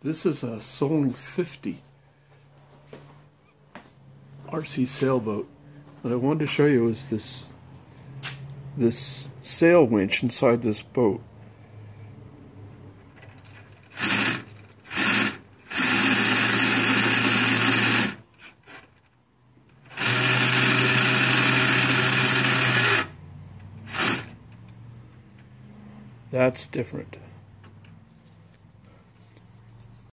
This is a Soling 50 RC sailboat. What I wanted to show you is this sail winch inside this boat. That's different.